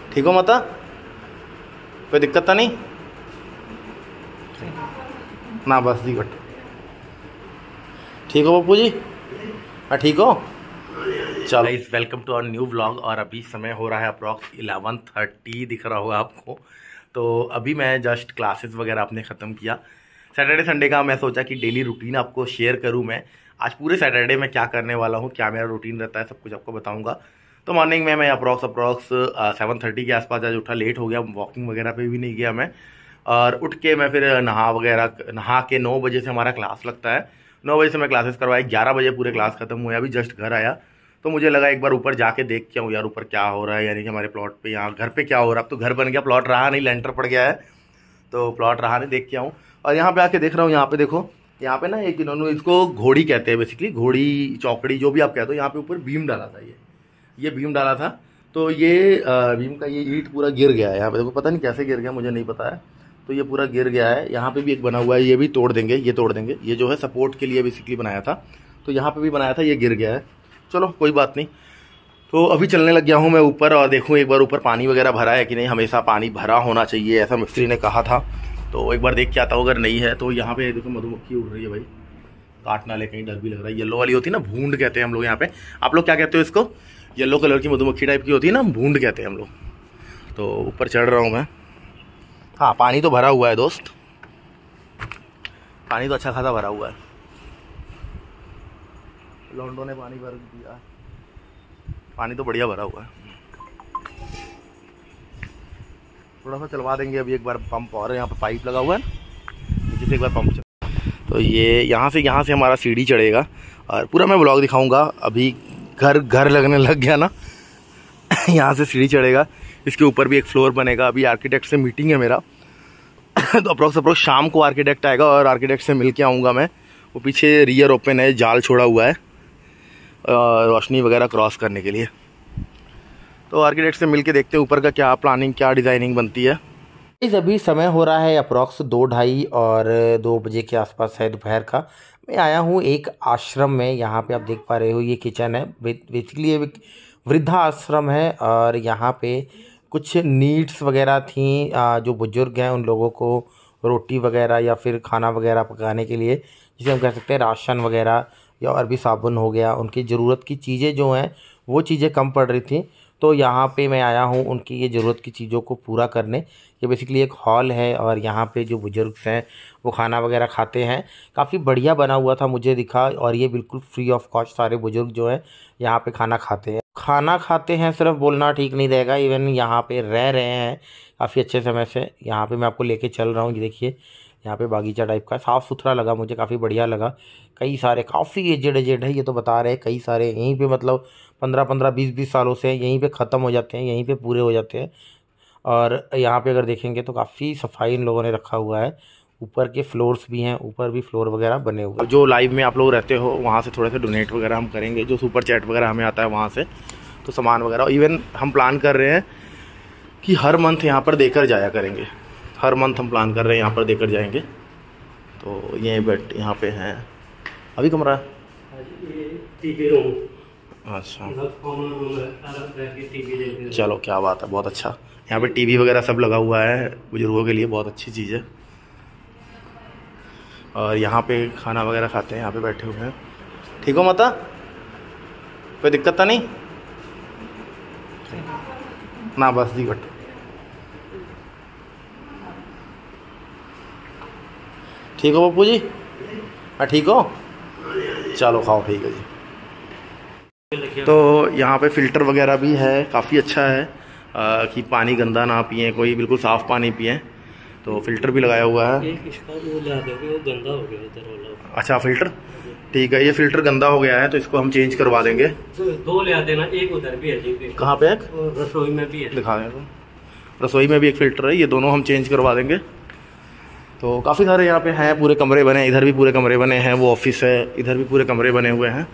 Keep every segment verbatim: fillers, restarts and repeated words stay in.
ठीक हो माता? कोई दिक्कत तो नहीं ना? बस जी गुड। ठीक हो पप्पू जी? हाँ ठीक हो। चलो guys, welcome to our new vlog. और अभी समय हो रहा है अप्रॉक्स इलेवन थर्टी, दिख रहा होगा आपको। तो अभी मैं जस्ट क्लासेस वगैरह आपने ख़त्म किया। सैटरडे संडे का मैं सोचा कि डेली रूटीन आपको शेयर करूं। मैं आज पूरे सैटरडे में क्या करने वाला हूं, क्या मेरा रूटीन रहता है, सब कुछ आपको बताऊंगा। तो मॉर्निंग में मैं अप्रॉक्स अप्रॉक्स सेवन थर्टी के आसपास आज उठा, लेट हो गया, वॉकिंग वगैरह पे भी नहीं गया मैं। और उठ के मैं फिर नहा वगैरह नहा के नौ बजे से हमारा क्लास लगता है। नौ बजे से मैं क्लासेस करवाई, ग्यारह बजे पूरे क्लास खत्म हुए। अभी जस्ट घर आया तो मुझे लगा एक बार ऊपर जाके देख के आऊँ यार, ऊपर क्या हो रहा है, यानी कि हमारे प्लॉट पे, यहाँ घर पे क्या हो रहा है। अब तो घर बन गया, प्लॉट रहा नहीं, लेंटर पड़ गया है, तो प्लॉट रहा नहीं, देख के आऊँ। और यहाँ पे आके देख रहा हूँ, यहाँ पे देखो, यहाँ पे ना एक इन्होंने, इसको घोड़ी कहते हैं बेसिकली, घोड़ी चौकड़ी जो भी आप कहते हो। यहाँ पे ऊपर बीम डाला था, ये ये बीम डाला था। तो ये बीम का ये ईंट पूरा गिर गया है। यहाँ पे देखो, पता नहीं कैसे गिर गया, मुझे नहीं पता है। तो ये पूरा गिर गया है। यहाँ पे भी एक बना हुआ है, ये भी तोड़ देंगे, ये तोड़ देंगे। ये जो है सपोर्ट के लिए बेसिकली बनाया था, तो यहाँ पे भी बनाया था, ये गिर गया है। चलो कोई बात नहीं। तो अभी चलने लग गया हूँ मैं ऊपर, और देखूँ एक बार ऊपर पानी वगैरह भरा है कि नहीं। हमेशा पानी भरा होना चाहिए, ऐसा मिस्त्री ने कहा था। तो एक बार देख के आता हूँ, अगर नहीं है तो। यहाँ पे देखो मधुमक्खी उड़ रही है भाई, काट ना ले कहीं, डर भी लग रहा है। येलो वाली होती है ना, भूंड कहते हैं हम लोग यहाँ पे। आप लोग क्या कहते हो इसको? येलो कलर की मधुमक्खी टाइप की होती है ना, भूंड कहते हैं हम लोग। तो ऊपर चढ़ रहा हूँ मैं। हाँ, पानी तो भरा हुआ है दोस्त, पानी तो अच्छा खासा भरा हुआ है। लॉन्डो ने पानी भर दिया, पानी तो बढ़िया भरा हुआ है। थोड़ा सा चलवा देंगे अभी एक बार पंप, और यहाँ पे पाइप लगा हुआ है, नीचे से एक बार पंप चल। तो ये यहाँ से यहाँ से हमारा सीढ़ी चढ़ेगा, और पूरा मैं ब्लॉग दिखाऊंगा। अभी घर घर लगने लग गया ना। यहाँ से सीढ़ी चढ़ेगा, इसके ऊपर भी एक फ्लोर बनेगा। अभी आर्किटेक्ट से मीटिंग है मेरा। तो अप्रोक्स अप्रोक्स शाम को आर्किटेक्ट आएगा, और आर्किटेक्ट से मिल के आऊँगा मैं। वो पीछे रियर ओपन है, जाल छोड़ा हुआ है रोशनी वगैरह क्रॉस करने के लिए। तो आर्किटेक्ट से मिल के देखते हैं ऊपर का क्या प्लानिंग, क्या डिज़ाइनिंग बनती है। इस अभी समय हो रहा है अप्रोक्स दो ढाई और दो बजे के आसपास है दोपहर का। मैं आया हूँ एक आश्रम में। यहाँ पे आप देख पा रहे हो, ये किचन है। बेसिकली ये वृद्धा आश्रम है, और यहाँ पे कुछ नीड्स वगैरह थी। जो बुजुर्ग हैं उन लोगों को रोटी वगैरह या फिर खाना वगैरह पकाने के लिए, जिसे हम कह सकते हैं राशन वगैरह, या और भी साबुन हो गया, उनकी ज़रूरत की चीज़ें जो हैं वो चीज़ें कम पड़ रही थी। तो यहाँ पे मैं आया हूँ उनकी ये ज़रूरत की चीज़ों को पूरा करने। ये बेसिकली एक हॉल है, और यहाँ पे जो बुजुर्ग हैं वो खाना वगैरह खाते हैं। काफ़ी बढ़िया बना हुआ था, मुझे दिखा। और ये बिल्कुल फ्री ऑफ कॉस्ट सारे बुजुर्ग जो हैं यहाँ पे खाना खाते हैं। खाना खाते हैं सिर्फ बोलना ठीक नहीं रहेगा, इवन यहाँ पे रह रहे हैं काफ़ी अच्छे समय से। यहाँ पे मैं आपको लेके चल रहा हूँ। ये देखिए, यहाँ पे बागीचा टाइप का, साफ़ सुथरा लगा मुझे, काफ़ी बढ़िया लगा। कई सारे काफ़ी एजेड एजेड है ये तो बता रहे हैं, कई सारे यहीं पे मतलब पंद्रह पंद्रह बीस बीस सालों से यहीं पे ख़त्म हो जाते हैं, यहीं पे पूरे हो जाते हैं। और यहाँ पे अगर देखेंगे तो काफ़ी सफाई इन लोगों ने रखा हुआ है। ऊपर के फ्लोर्स भी हैं, ऊपर भी फ्लोर वगैरह बने हुए हैं। जो लाइव में आप लोग रहते हो वहाँ से थोड़े से डोनेट वगैरह हम करेंगे, जो सुपर चैट वगैरह हमें आता है वहाँ से। तो सामान वगैरह इवन हम प्लान कर रहे हैं कि हर मंथ यहाँ पर देकर जाया करेंगे। हर मंथ हम प्लान कर रहे हैं यहाँ पर देकर जाएंगे। तो ये बेड यहाँ पे हैं, अभी कमरा है। अच्छा, चलो क्या बात है, बहुत अच्छा। यहाँ पे टीवी वगैरह सब लगा हुआ है बुजुर्गों के लिए, बहुत अच्छी चीज़ है। और यहाँ पे खाना वगैरह खाते हैं, यहाँ पे बैठे हुए हैं। ठीक हो माता? कोई दिक्कत तो नहीं ना? बस जी गुड। ठीक हो पप्पू जी? हाँ ठीक हो। चलो खाओ, ठीक है जी। तो यहाँ पे फ़िल्टर वगैरह भी है, काफ़ी अच्छा है आ, कि पानी गंदा ना पिए कोई, बिल्कुल साफ़ पानी पिए। तो फ़िल्टर भी लगाया हुआ है। एक इसका वो ला दोगे, वो गंदा हो गया इधर वाला। अच्छा, फ़िल्टर ठीक है, ये फ़िल्टर गंदा हो गया है तो इसको हम चेंज करवा देंगे। दो ले देना, एक उधर भी है। कहाँ पे है? रसोई में भी है, दिखा दें। तो रसोई में भी एक फ़िल्टर है, ये दोनों हम चेंज करवा देंगे। तो काफ़ी सारे यहाँ पे हैं, पूरे कमरे बने, इधर भी पूरे कमरे बने हैं, वो ऑफिस है, इधर भी पूरे कमरे बने हुए हैं।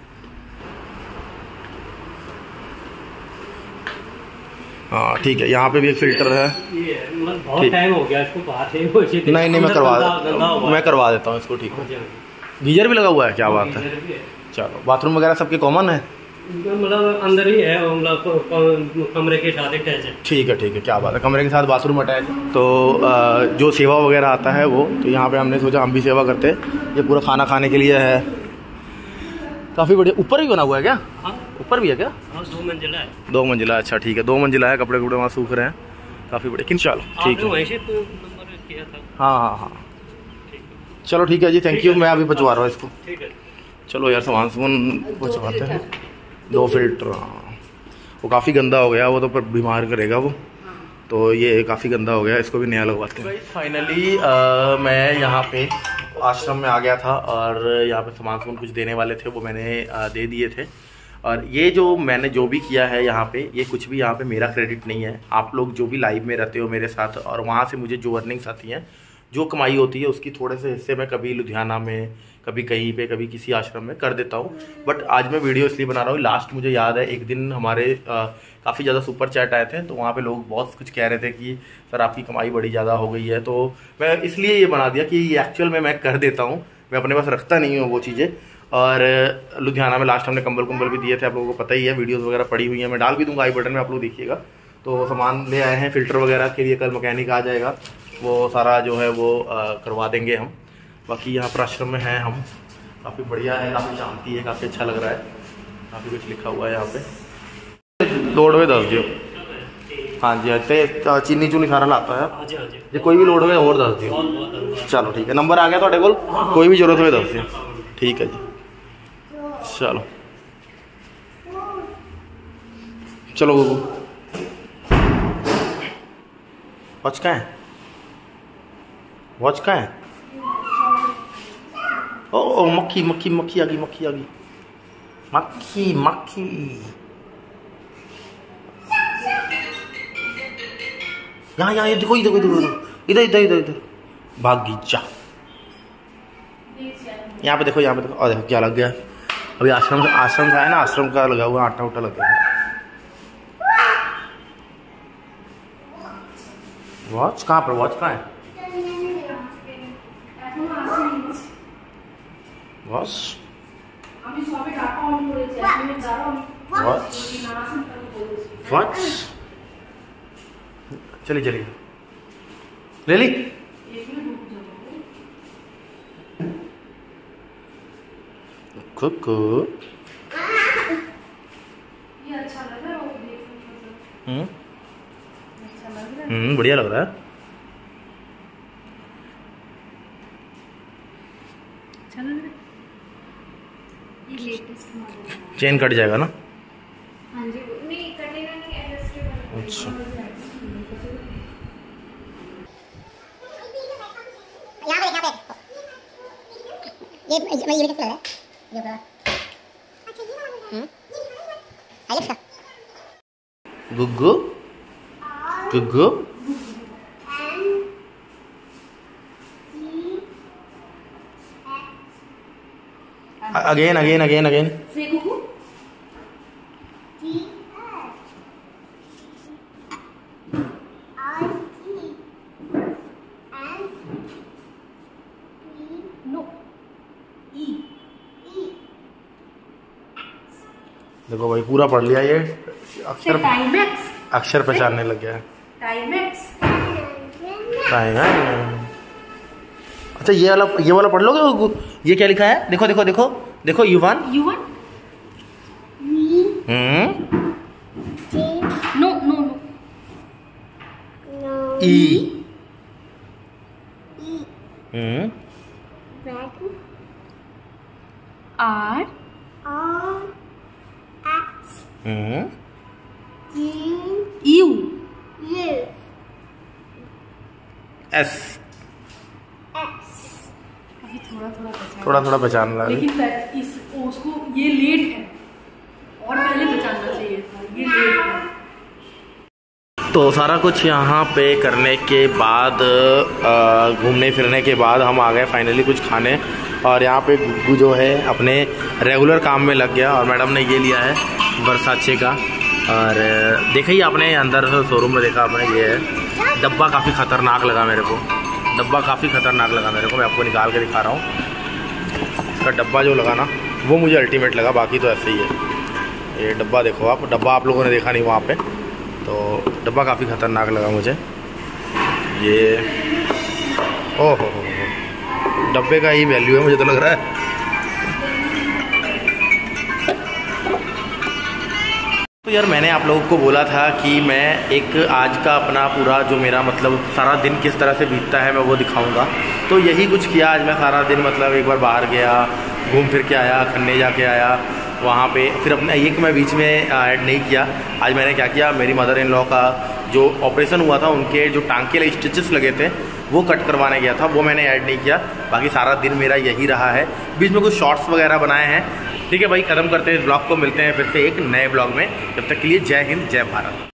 हाँ ठीक है, यहाँ पे भी एक फ़िल्टर है। बहुत टाइम हो गया इसको बाहर से। नहीं नहीं, मैं करवा मैं करवा देता हूँ इसको। ठीक है, गीजर भी लगा हुआ है, क्या बात है। चलो, बाथरूम वगैरह सबके कॉमन है। मतलब अंदर ही है, मतलब कमरे के साथ अटैच है। ठीक है ठीक है, क्या बात है, कमरे के साथ बाथरूम अटैच। तो आ, जो सेवा वगैरह आता है वो, तो यहाँ पे हमने सोचा हम भी सेवा करते हैं। ये पूरा खाना खाने के लिए है, काफ़ी बढ़िया। ऊपर भी बना हुआ है क्या? हाँ ऊपर भी है क्या? हाँ, दो मंजिला है। दो मंजिला, अच्छा ठीक है, दो मंजिला है। कपड़े कपड़े वहाँ सूख रहे हैं, काफ़ी बढ़िया। किन चलो ठीक है, वहीं से नंबर किया था। हाँ हाँ हाँ, चलो ठीक है जी, थैंक यू। मैं अभी पहुँचवा रहा हूँ इसको। ठीक है, चलो यार, सामान सामान पहुँचवाते हैं। दो फिल्टर, हाँ वो काफ़ी गंदा हो गया, वो तो पर बीमार करेगा वो, तो ये काफ़ी गंदा हो गया, इसको भी नया लगवाते हैं। फाइनली मैं यहाँ पे आश्रम में आ गया था और यहाँ पे सामान सामान कुछ देने वाले थे, वो मैंने आ, दे दिए थे। और ये जो मैंने जो भी किया है यहाँ पे, ये कुछ भी यहाँ पे मेरा क्रेडिट नहीं है। आप लोग जो भी लाइव में रहते हो मेरे साथ, और वहाँ से मुझे जो अर्निंग्स आती हैं, जो कमाई होती है, उसकी थोड़े से हिस्से मैं कभी लुधियाना में, कभी कहीं पे, कभी किसी आश्रम में कर देता हूँ। बट आज मैं वीडियो इसलिए बना रहा हूँ, लास्ट मुझे याद है एक दिन हमारे काफ़ी ज़्यादा सुपर चैट आए थे, तो वहाँ पे लोग बहुत कुछ कह रहे थे कि सर आपकी कमाई बड़ी ज़्यादा हो गई है। तो मैं इसलिए ये बना दिया कि ये एक्चुअल में मैं कर देता हूँ, मैं अपने पास रखता नहीं हूँ वो चीज़ें। और लुधियाना में लास्ट हमने कंबल कुंबल भी दिए थे, आप लोगों को पता ही है, वीडियोज़ वगैरह पड़ी हुई हैं, मैं डाल भी दूँगा आई बटन में, आप लोग देखिएगा। तो सामान ले आए हैं, फ़िल्टर वगैरह के लिए कल मैकेनिक आ जाएगा, वो सारा जो है वो आ, करवा देंगे हम। बाकी यहाँ पर आश्रम में हैं हम, काफ़ी बढ़िया है, काफ़ी शांति है, काफ़ी अच्छा लग रहा है, काफ़ी कुछ लिखा हुआ है यहाँ पे। लोड में दस दियो, हाँ जी, हाँ चीनी चूनी सारा लाता है जी, कोई भी लोड हो और दस दियो। चलो ठीक है, नंबर आ गया थोड़े कोल, कोई भी जरूरत हो दस दियो। ठीक है जी, चलो चलो गुगू। वॉच कहाँ है? वॉच कहाँ है? ओ, ओ मक्खी मक्खी मक्खी आ गई, मक्खी आ गई, मक्खी मक्खी। यहाँ यहाँ ये देखो, इधर इधर इधर इधर इधर इधर भागी जा। यहाँ पे देखो, यहाँ पे देखो, और देखो क्या लग गया। अभी आश्रम से आश्रम से आया ना, आश्रम का लगा हुआ आटा उटा लग गया। वॉच कहाँ पर? वॉच कहाँ है? वॉच वॉच वॉच चलिए चलिए, ले ली। कुकू, ये अच्छा लग रहा है, हम्म अच्छा लग रहा है, हम्म बढ़िया लग रहा है, अच्छा लग रहा है। ये लेटेस्ट मॉडल है, चेन कट जाएगा ना? हाँ जी, नहीं कटेगा नहीं, एडजस्टेबल। अच्छा, यहाँ पे यहाँ पे ये मैं ये भी लगा ये बड़ा अच्छा ये वाला हम्म आइलेक्स का गुग्गू गुग्गू अगेन अगेन अगेन अगेन से गुगू देखो भाई पूरा पढ़ लिया, ये अक्षर टाइमेक्स, अक्षर पहचानने लग गया है। टाइमेक्स टाइम है। अच्छा ये वाला ये वाला पढ़ लोगे? ये क्या लिखा है? देखो देखो देखो देखो, Yuvaan Yuvan hmm no no no E hmm R hmm U S अभी थोड़ा थोड़ा पहचान, थोड़ा थोड़ा पहचान रहा है। लेकिन पह- इस उसको ये लेट है और पहले पहचानना चाहिए था, ये लेट है। तो सारा कुछ यहाँ पे करने के बाद, घूमने फिरने के बाद हम आ गए फाइनली कुछ खाने। और यहाँ पे गुग्गू जो है अपने रेगुलर काम में लग गया, और मैडम ने ये लिया है वर्साचे का। और देखा ही आपने अंदर शोरूम में देखा आपने, ये है डब्बा, काफ़ी ख़तरनाक लगा मेरे को, डब्बा काफ़ी ख़तरनाक लगा मेरे को। मैं आपको निकाल के दिखा रहा हूँ, इसका डब्बा जो लगा ना वो मुझे अल्टीमेट लगा, बाकी तो ऐसे ही है। ये डब्बा देखो आप, डब्बा आप लोगों ने देखा नहीं वहाँ पे, तो डब्बा काफ़ी ख़तरनाक लगा मुझे। ये ओह हो हो डब्बे का ही वैल्यू है मुझे तो लग रहा है। तो यार मैंने आप लोगों को बोला था कि मैं एक आज का अपना पूरा जो मेरा मतलब सारा दिन किस तरह से बीतता है मैं वो दिखाऊंगा। तो यही कुछ किया आज मैं सारा दिन, मतलब एक बार बाहर गया, घूम फिर के आया, खन्ने जाके आया वहाँ पे, फिर अपना एक मैं बीच में ऐड नहीं किया। आज मैंने क्या किया, मेरी मदर इन लॉ का जो ऑपरेशन हुआ था उनके जो टांग के लिए स्टिचेस लगे थे वो कट करवाने गया था, वो मैंने ऐड नहीं किया। बाकी सारा दिन मेरा यही रहा है, बीच में कुछ शॉर्ट्स वगैरह बनाए हैं। ठीक है भाई, ख़त्म करते हैं इस ब्लॉग को, मिलते हैं फिर से एक नए ब्लॉग में। जब तक के लिए जय हिंद जय भारत।